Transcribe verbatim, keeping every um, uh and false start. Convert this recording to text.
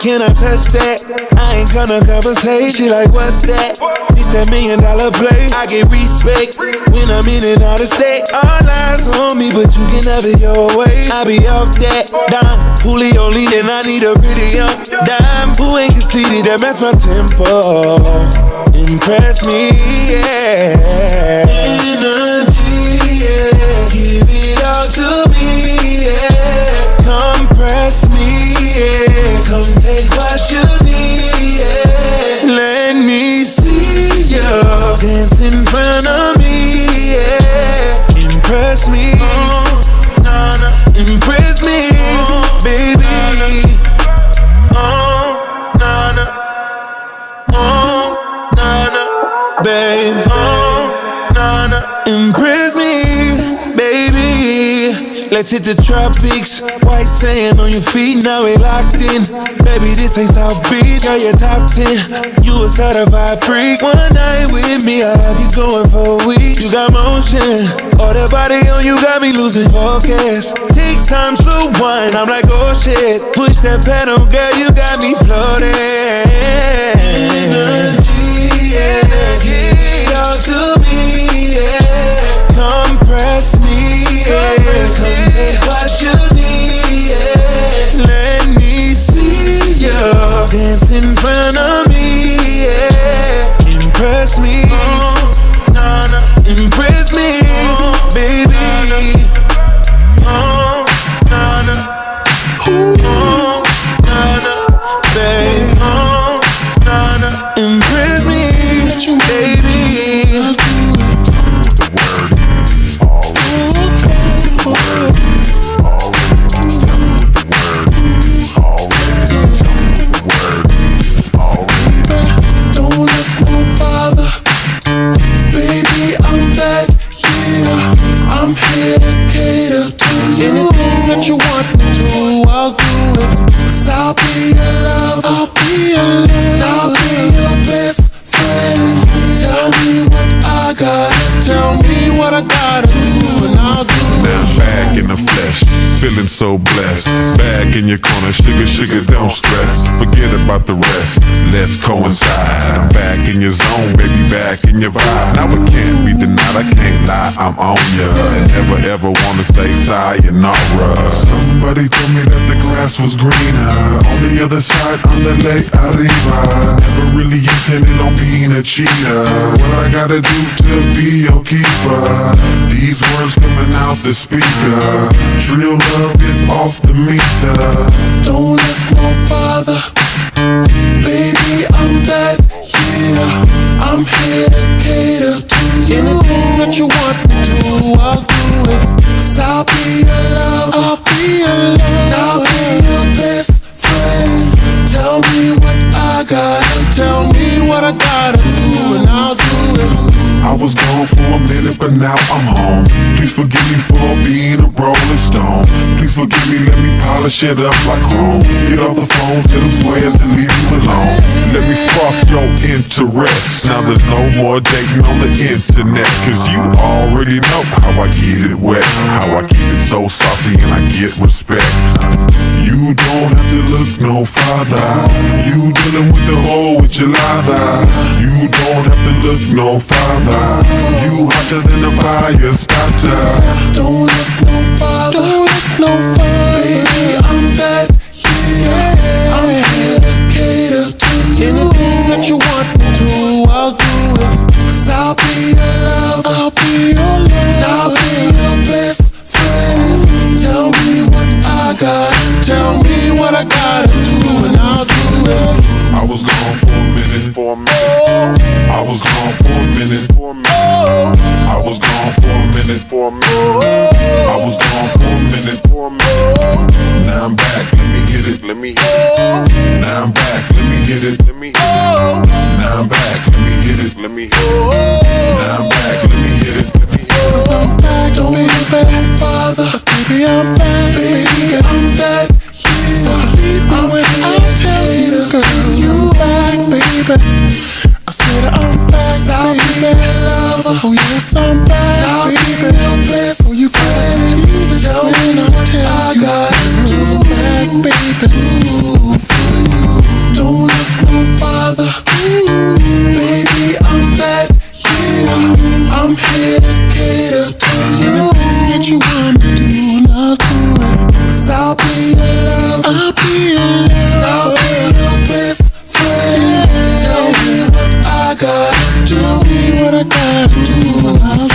Can I touch that? I ain't gonna conversate. She like, what's that? It's that million dollar play. I get respect when I'm in and out of state. All eyes on me, but you can have it your way. I be off that dime, Julio lean, and I need a pretty young dime who ain't conceited, that match my tempo. Impress me, yeah. Energy, yeah. Give it all to me, yeah. Compress me, yeah. Come take what you need, yeah. Let me see you dance in front of me, yeah. Impress me, oh, nah, nah. Impress me, oh, baby. Oh, nah, nah. Oh, nah, nah. Babe, oh, nah, nah. Impress me, baby. Let's hit the tropics. White sand on your feet, now we locked in. Baby, this ain't South Beach. Girl, you're top ten. You a certified freak. One night with me, I have you going for weeks. You got motion. All that body on you got me losing focus. Takes time, slow wine. I'm like, oh shit. Push that pedal, girl, you got me floating. Energy, yeah. Give it all to me, yeah. Compress me, yeah. Come take what you need, yeah. Let me see you dance in front of me, yeah. Impress me, oh, nah, nah. Impress me, oh, baby. Oh, nah, nah. Oh, nah, nah. Babe, oh, nah, nah. Impress me, baby. That you want me to, I'll do it. Cause I'll be your lover, I'll be your lover, I'll be your best friend. Tell me what I gotta, tell me what I gotta do, and I'll do it. Now I'm back in the flesh, feeling so blessed. Back in your corner, sugar, sugar, don't stress. Forget about the rest, let's coincide. I'm back in your zone, baby, back in your vibe. Now it can't be denied, I can't lie, I'm on ya. And never ever wanna say sayonara. Somebody told me that the grass was greener on the other side, on the Lake Arriba. Never really intended on being a cheater. What I gotta do to be your keeper? These words coming out the speaker. Real love is off the meter. Don't look no farther, baby, I'm that, yeah. I'm here to cater to you. Anything that you want me to, I'll do it. Cause I'll be your lover, I'll be your lover, I'll be your best friend. Tell me what I gotta, tell me what I gotta do, and I'll do it. I was gone for a minute, but now I'm home. Please forgive me for being a rolling stone. Please forgive me, let me polish it up like chrome. Get off the phone, tell the squares to leave you alone. Let me spark your interest. Now there's no more dating on the internet, cause you already know how I get it wet, how I keep it so saucy and I get respect. You don't have to look no farther. You dealing with the hole with your lather. You don't have to look no farther. You hotter than a fire starter. Don't look no farther, don't look no farther. Baby, I'm that, yeah. I'm here to cater to you. Anything that you want me to, I'll do it. Cause I'll be your lover, I'll be your lover, I'll be your best friend. Tell me what I got, tell me what I gotta do, and I'll do it. I was gone for a minute, for a minute. I was gone for a minute, for a minute. I was gone for a minute, for a minute. I was gone for a minute, for a minute. Now I'm back, let me hit it, let me hit it. Now I'm back, let me hit it, let me hit it. Now I'm back, let me hit it, let me hit it. Now I'm back, let me hit it, let me hit it. Cause I'm back, don't be bad, father. Baby, I'm back, baby, I'm that, yeah. So I'm I'll tell you, girl, you back, baby. I said I'm back, I'll be your lover. Oh yes, I'm back, I'll be your best. Oh, you friend, tell me, I'll tell you, I got to back, baby. Do for you. do me what I gotta do.